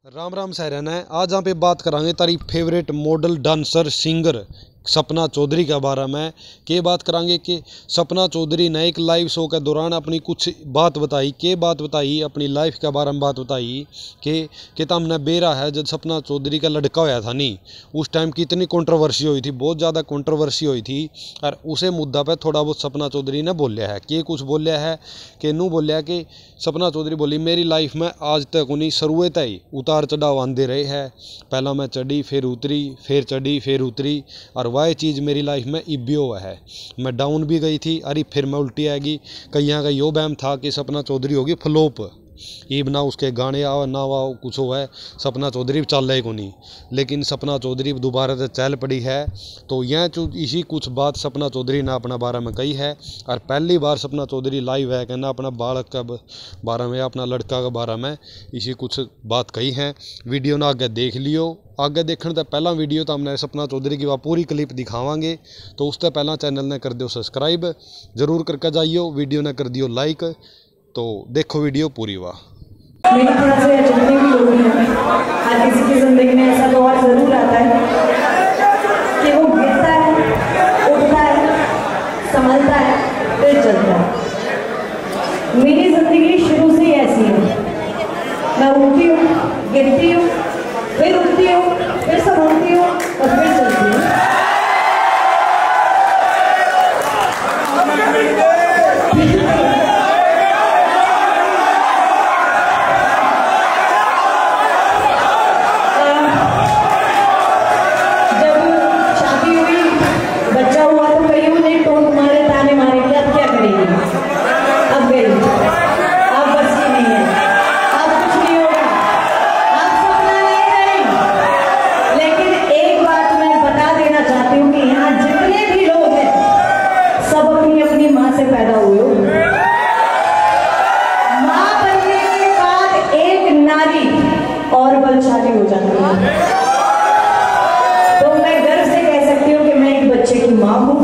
राम राम सहरन है। आज यहाँ पे बात करांगे तारी favourite model dancer singer Sapna Chaudhary के बारे में। के बात करांगे कि सपना चौधरी ने एक लाइव शो के दौरान अपनी कुछ बात बताई, अपनी लाइफ के बारे में बात बताई कि तमने बेरा है जब सपना चौधरी का लड़का होया था नहीं, उस टाइम की इतनी कंट्रोवर्सी हुई थी, बहुत ज़्यादा कंट्रोवर्सी हुई थी। और उसे मुद्दा पर थोड़ा बहुत सपना चौधरी ने बोलिया है कि कुछ बोलिया है कि नू बोलिया कि सपना चौधरी बोली मेरी लाइफ में आज तक उन्हीं शुरुआत ही उतार चढ़ाव आंदे रहे है। पहला मैं चढ़ी फिर उतरी, फिर चढ़ी फिर उतरी, और वह चीज़ मेरी लाइफ में इब्बी हुआ है। मैं डाउन भी गई थी, अरे फिर मैं उल्टी आएगी। कहीं का यो बैम था कि सपना चौधरी होगी फ्लॉप, ईब ना उसके गाने आओ ना आओ कुछ हो है, सपना चौधरी चल रहे को नहीं। लेकिन सपना चौधरी दोबारा से चल पड़ी है। तो यह इसी कुछ बात सपना चौधरी ने अपना बारे में कही है। और पहली बार सपना चौधरी लाइव है कहना अपना बालक का बारे में, अपना लड़का के बारे में इसी कुछ बात कही है। वीडियो ने आगे देख लियो। आगे देखने तो पहला वीडियो तो हमने सपना चौधरी की पूरी क्लिप दिखावांगे, तो उससे पहला चैनल ने कर दियो सब्सक्राइब जरूर करके जाइयो, वीडियो ने कर दियो लाइक। तो देखो वीडियो पूरी। वाह मेरी थोड़ा सा अजनबी भी होती है। हर किसी की जिंदगी में ऐसा दौर जरूर आता है कि वो गिरता है, उठता है, संभलता है, फिर चलता है। मेरी जिंदगी शुरू से ही ऐसी है। मैं उठती हूँ, गिरती हूँ, फिर उठती हूँ, फिर संभलती हूँ और फिर चलती हूँ। पैदा हुए हो, मां बनने के बाद एक नारी और बलशाली हो जाती है। तो मैं गर्व से कह सकती हूँ कि मैं एक बच्चे की मां हूँ।